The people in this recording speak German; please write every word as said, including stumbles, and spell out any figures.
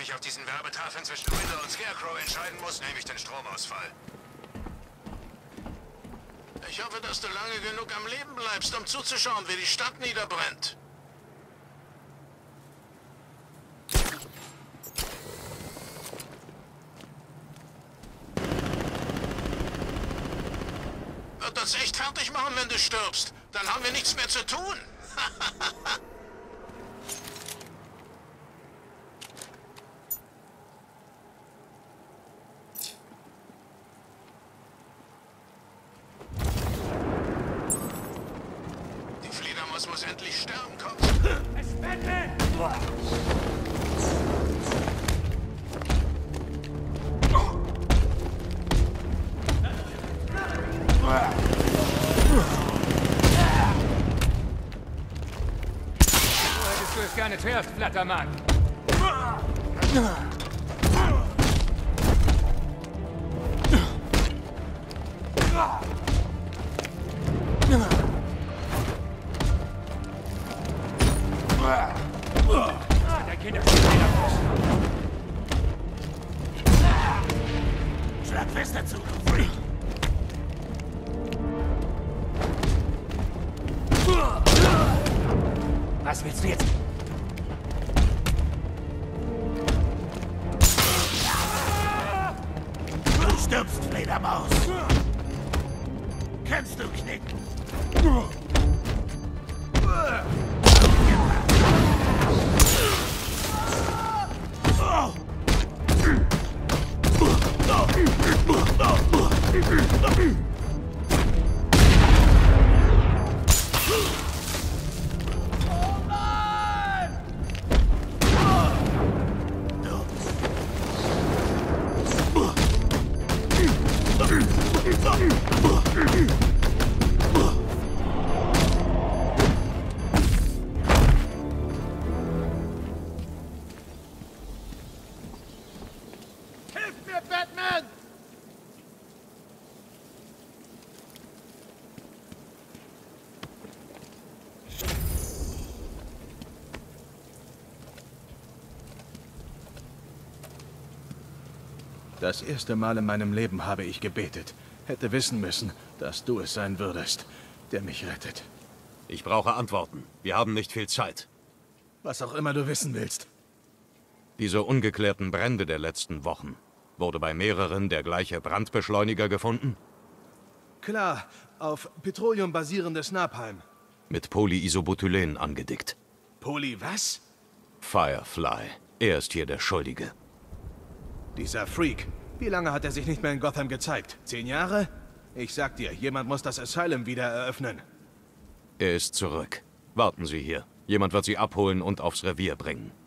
mich auf diesen Werbetafeln zwischen Riddler und Scarecrow entscheiden muss, nehme ich den Stromausfall. Ich hoffe, dass du lange genug am Leben bleibst, um zuzuschauen, wie die Stadt niederbrennt. Wird uns echt fertig machen, wenn du stirbst. Dann haben wir nichts mehr zu tun. Die Fledermaus muss endlich sterben, komm. Es spendet! Du es gerne zuerst, Flattermann. Der Kinder Schlag fest dazu, du Freak. Was willst du jetzt? Du stirbst, Fledermaus. Kannst du knicken? Hilf mir, Batman! Das erste Mal in meinem Leben habe ich gebetet. Hätte wissen müssen, dass du es sein würdest, der mich rettet. Ich brauche Antworten. Wir haben nicht viel Zeit. Was auch immer du wissen willst. Diese ungeklärten Brände der letzten Wochen. Wurde bei mehreren der gleiche Brandbeschleuniger gefunden? Klar, auf Petroleum basierendes Napalm. Mit Polyisobutylen angedickt. Poly was? Firefly. Er ist hier der Schuldige. Dieser Freak. Wie lange hat er sich nicht mehr in Gotham gezeigt? Zehn Jahre? Ich sag dir, jemand muss das Asylum wieder eröffnen. Er ist zurück. Warten Sie hier. Jemand wird Sie abholen und aufs Revier bringen.